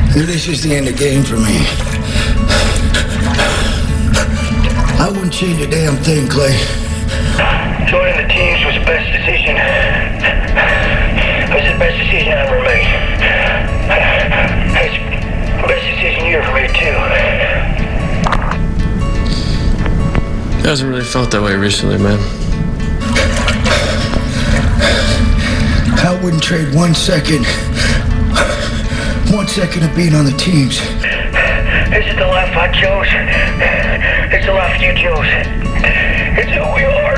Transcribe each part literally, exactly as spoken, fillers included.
This is the end of the game for me. I wouldn't change a damn thing, Clay. Joining the teams was the best decision. It was the best decision I ever made. It's the best decision you ever made, too. It hasn't really felt that way recently, man. I wouldn't trade one second. One second of being on the teams. This is the life I chose. It's the life you chose. It's who we are.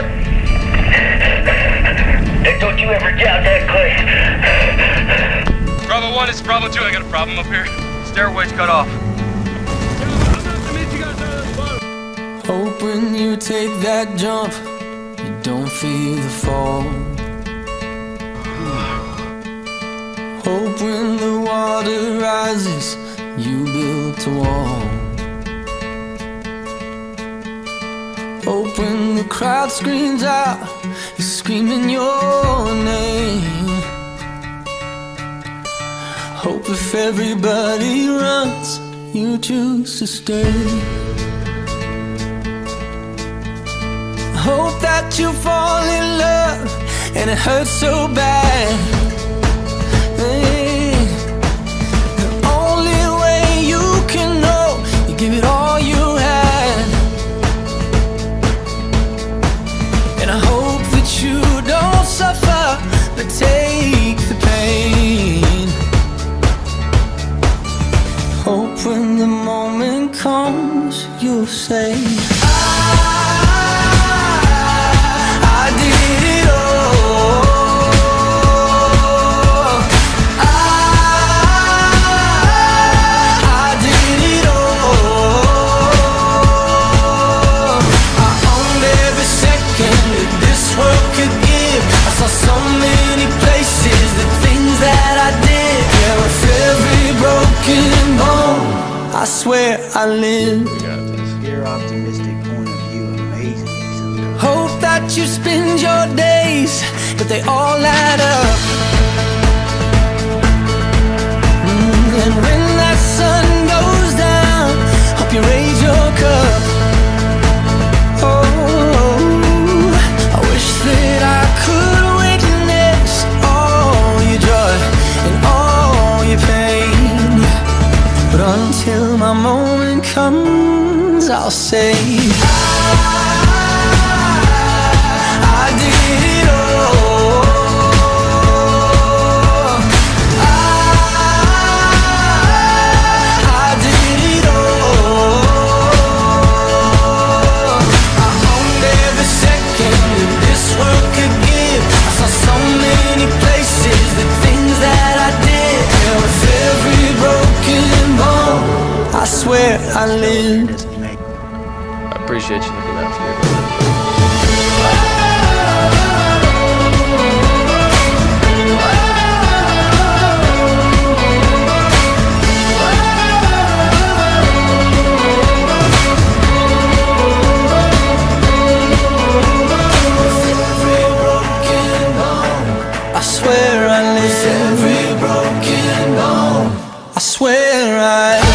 And don't you ever doubt that, Clay. Bravo one, it's Bravo two. I got a problem up here. Stairway's cut off. Hope when you take that jump, you don't feel the fall. Hope when the water rises, you built a wall. Hope when the crowd screams out, you're screaming your name. Hope if everybody runs, you choose to stay. Hope that you fall in love and it hurts so bad. Hey, the only way you can know, you give it all you had. And I hope that you don't suffer, but take the pain. Hope when the moment comes, you'll say, I swear I live. Your optimistic point of view amazes me. Hope that you spend your days, but they all add up. Mm, and when that sun goes down, hope you raise your cup. Oh, I wish that I could witness all your joy and all your pain. But until my moment comes, I'll say I, I did it all. I, I did it all. I owned every second that this world could give. I saw so many places, the things that I did. And with every broken bone, I swear I lived. I appreciate you looking out for me, brother. I swear I live. Every broken bone, I swear I